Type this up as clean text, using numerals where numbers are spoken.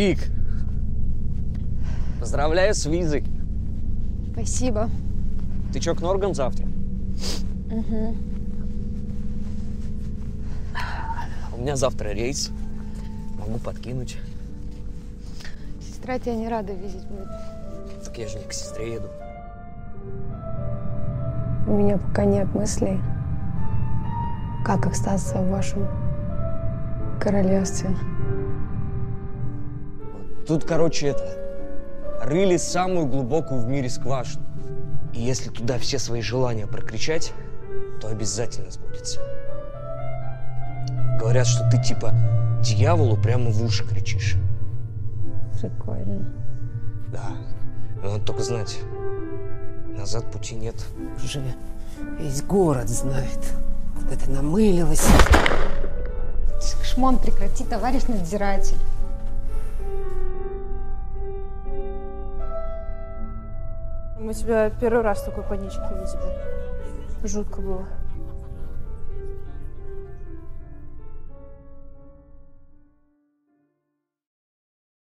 Вик, поздравляю с визой. Спасибо. Ты чё, к Норган завтра? Угу. У меня завтра рейс. Могу подкинуть. Сестра тебя не рада видеть будет. Так я же не к сестре еду. У меня пока нет мыслей, как остаться в вашем королевстве. Тут, короче, рыли самую глубокую в мире скважину. И если туда все свои желания прокричать, то обязательно сбудется. Говорят, что ты типа дьяволу прямо в уши кричишь. Прикольно. Да. Но надо только знать, назад пути нет. Уже весь город знает, куда ты намылилась. Шмон, прекрати, товарищ надзиратель. Мы тебя первый раз в такой паничке видели. Жутко было.